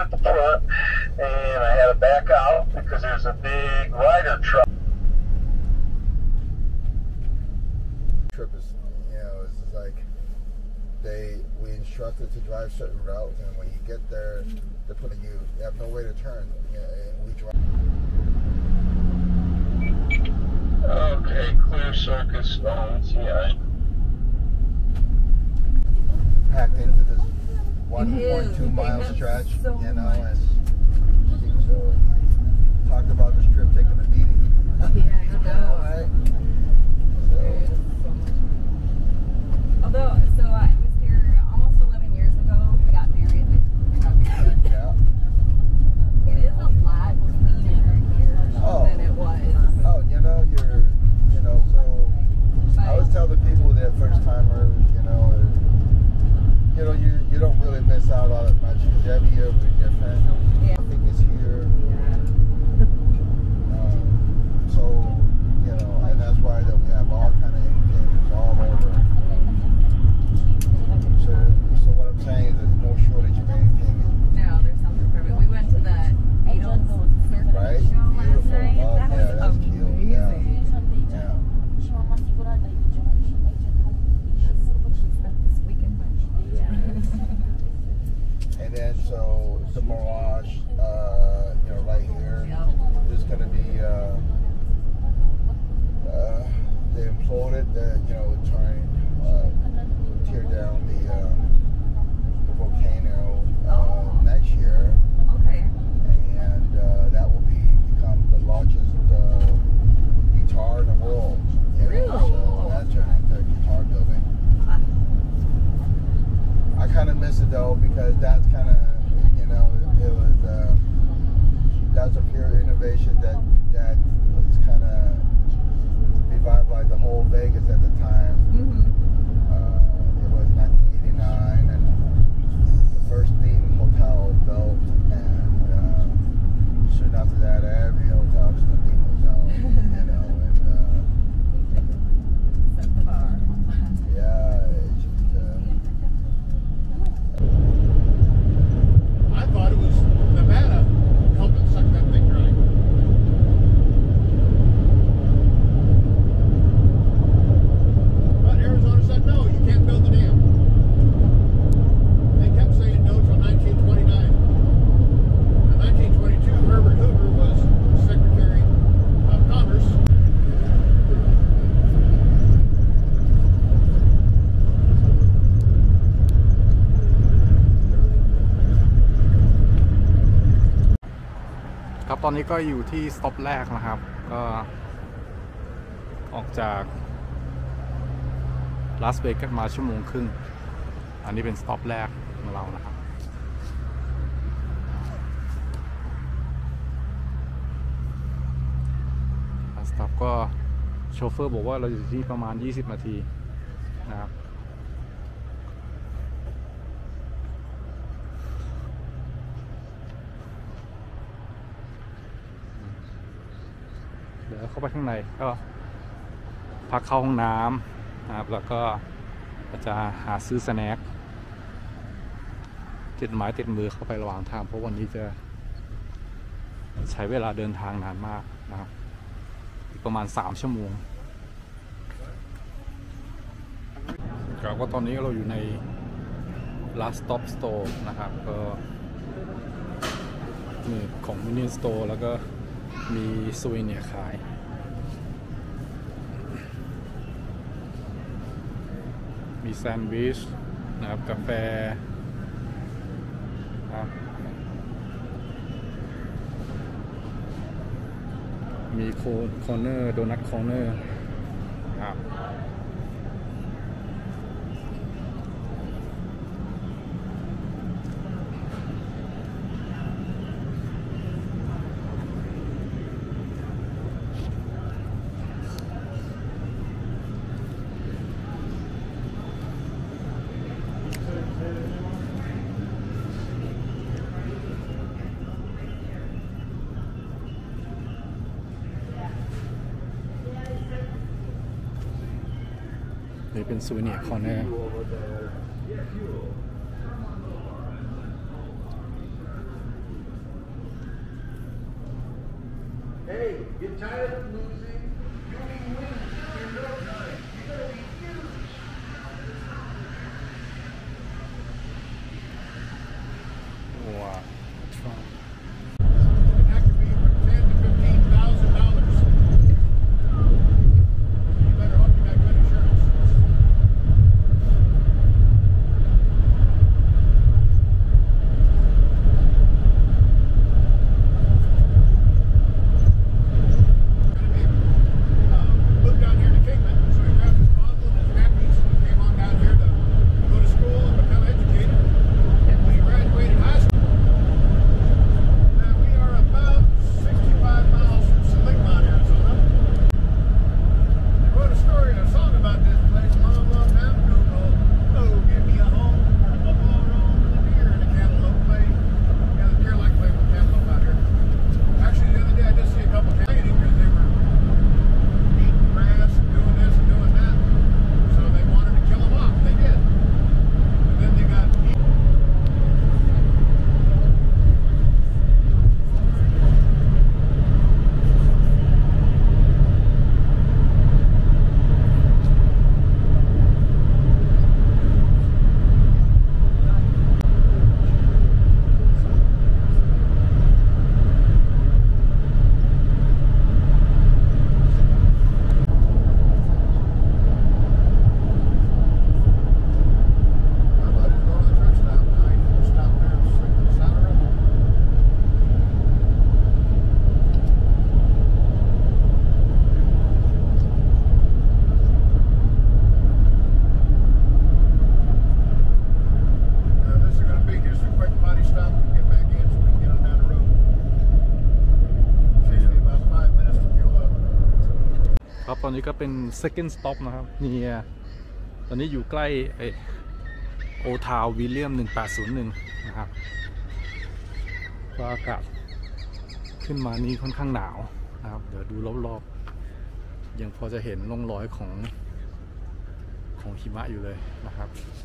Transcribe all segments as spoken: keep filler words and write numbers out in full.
at the front, and I had to back out because there's a big rider truck. Trip is, you know, it's just like they we instructed to drive certain routes, and when you get there, they're putting you. You have no way to turn. You know, and we drive. Okay, clear circuit stones. Yeah. Packed into this one point two mile stretch, so you know, much. And so talked about this trip taking a beating. Yeah, I know. Right? So. Although, so I was here almost eleven years ago. We got married. Yeah. It is a lot cleaner here oh. than it was. Oh, you know, you're, you know, so but, I always tell the people that first timers, you know, or, you know, you you don't really miss out all that much because every year we're different. Yeah. I think it's here. Um, so, you know, and that's why that we have all kind of entertainers all over. So, so what I'm saying is there's no shortage of anything. No, there's something perfect. We went to the Beatles circuit right? show last Beautiful. night. Oh, that yeah, was that's amazing. cute. Yeah. Yeah. This weekend, and then so the Mirage, uh, you know, right here, yep. There's going to be, uh, uh, they imploded, uh, you know, trying uh, to tear down the, uh, the volcano uh, oh. next year. Okay. And uh, that will be become the largest uh, guitar in the world. Really? So that turned into a guitar building. I kind of miss it though because that's kind of, you know, it, it was uh, that's a pure innovation that that was kind of revitalized the whole Vegas at the time. Mm-hmm. uh, it was nineteen eighty-nine, and the first theme hotel was built, and uh, soon after that, every hotel was a theme hotel, you know, and uh, set the bar. Yeah. It's just, uh, I thought it was Nevada helping suck that thing dry. But Arizona said no, you can't build the dam. They kept saying no till nineteen twenty-nine. In nineteen twenty-two, Herbert Hoover was Secretary of Commerce. ครับตอนนี้ก็อยู่ที่สต็อปแรกนะครับก็ออกจากลาสเวกัสมาชั่วโมงครึ่งอันนี้เป็นสต็อปแรกของเรานะครับสต็อปก็โชเฟอร์บอกว่าเราอยู่ที่ประมาณยี่สิบนาทีนะครับเดี๋ยวเข้าไปข้างในก็พักเข้าห้องน้ำนะครับแล้วก็จะหาซื้อสแน็คติดไม้ติดมือเข้าไประหว่างทางเพราะวันนี้จะใช้เวลาเดินทางนานมากนะครับอีกประมาณสามชั่วโมงครับก็ตอนนี้เราอยู่ใน last stop store นะครับก็มีของ mini store แล้วก็มีซูเวเนียร์ขายมีแซนด์วิชนะครับกาแฟครับมีโคเนอร์โดนัทคอร์เนอร์ครับนี่เป็นซูเวเนียร์คอร์เนอร์ Hey, get tired of losing. You'll be winning in no time. You're gonna be huge. Wow. And that could be from ten to fifteen thousand dollars. You better hope you got good insurance. Moved down here to Kingman, so he grabbed his bundle and his nappies and came on down here to go to school and become educated. And when he graduated high school, now we are about sixty-five miles from Seligman, Arizona. They wrote a story and a song about this place a long, long time ago called "Oh, Give Me a Home, a Buffalo Roam, and a Deer and a Cantaloupe Play." Yeah, the deer like playing with cantaloupe out here. Actually, the other day I did see a couple of cantaloupe because they were eating grass and doing this and doing that. So they wanted to kill them off. They did. And then they got eaten. My buddy's going to the truck stop now. He can stop there and sit on the side of the road. Now, this is going to be just a quick potty stop and get back in so we can get on down the road. Takes me about five minutes to fuel up. ครับตอนนี้ก็เป็น second stop นะครับนี่ตอนนี้อยู่ใกล้โอทาววิลเลียมหนึ่งแปดศูนย์หนึ่งนะครับก็อากาศขึ้นมานี่ค่อนข้างหนาวนะครับเดี๋ยวดูรอบๆยังพอจะเห็นร่องรอยของของหิมะอยู่เลยนะครับ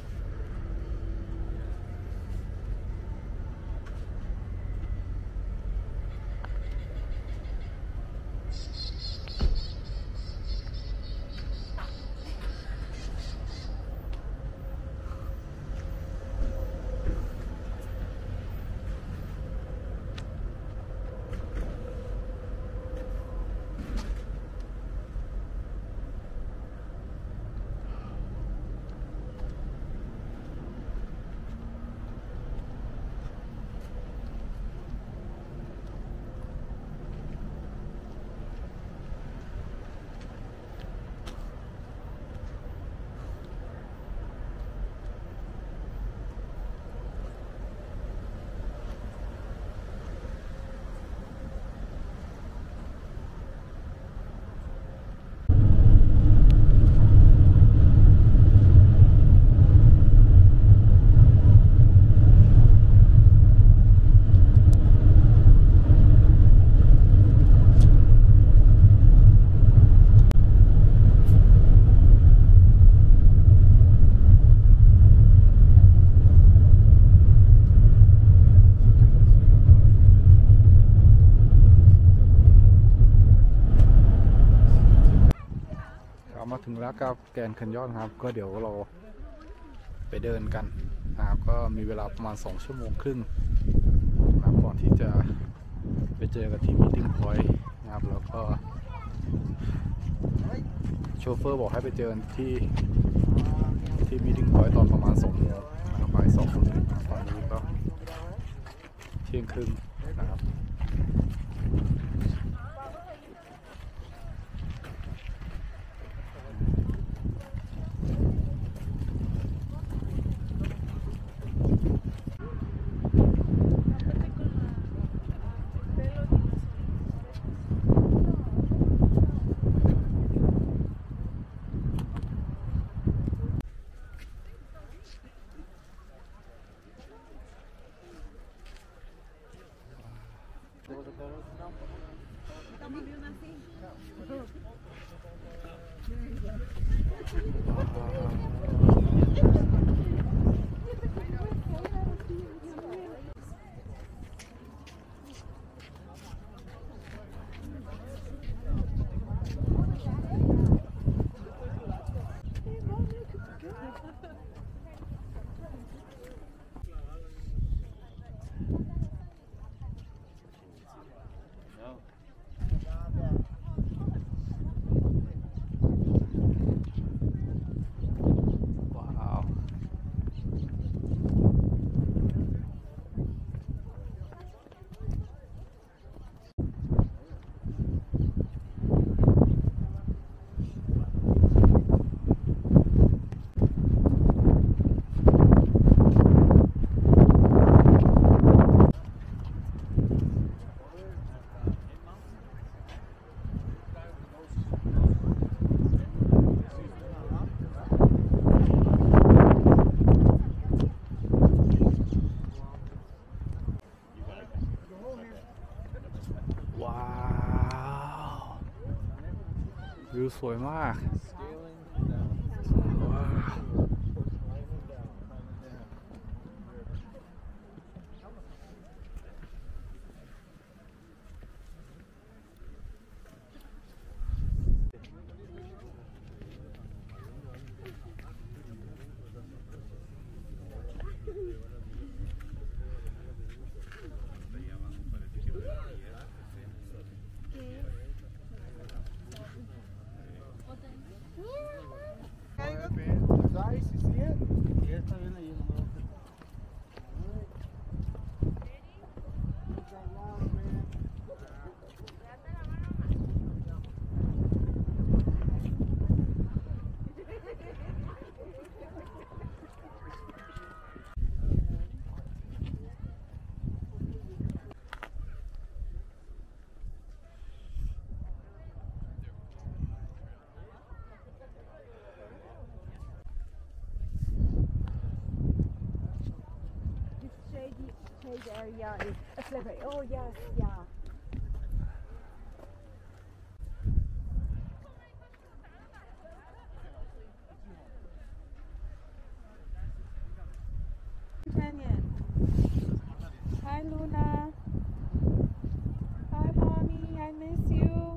มาถึงแล้วกับแกรนด์แคนยอนครับก็เดี๋ยวเราไปเดินกันนะครับก็มีเวลาประมาณสองชั่วโมงครึ่งนะครับก่อนที่จะไปเจอกันที่ meeting point นะครับแล้วก็โชเฟอร์บอกให้ไปเจอที่ที่ meeting point ตอนประมาณสองโมงนะครับบ่ายสองตอนนี้ก็เที่ยงครึ่งนะครับ Wow. ว้าววิวสวยมากว้าว Nice, you see it? Ya está bien ahí, no. Shady, shade area is a slippery. Oh yes, yeah. Canyon. Hi Luna. Hi mommy, I miss you.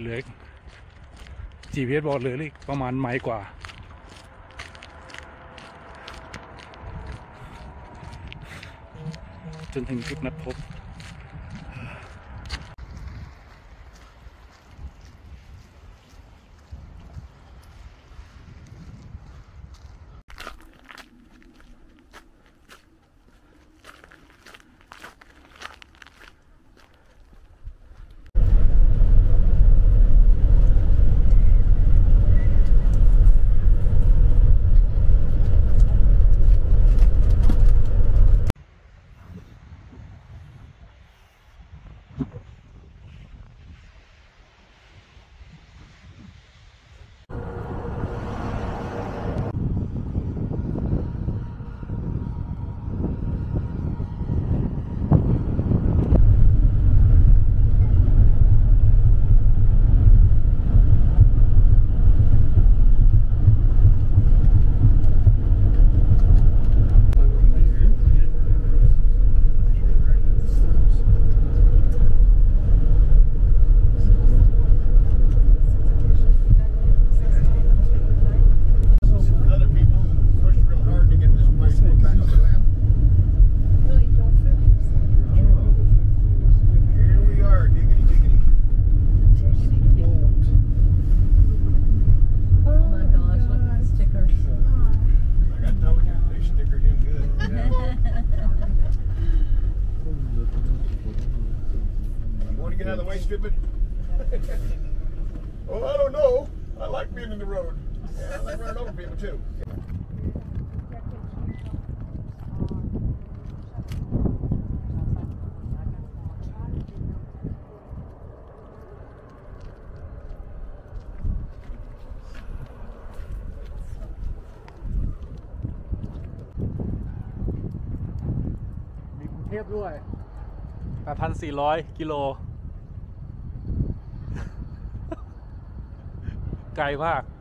เหลือ จี พี เอส บอกเหลืออีกประมาณไมล์กว่าจนถึงจุดนัดพบ Get out of the way, stupid. Well, I don't know. I like being in the road. Yeah, I like running over people too. มีกรุงเทพด้วย แปดพันสี่ร้อย กิโล ไกลมาก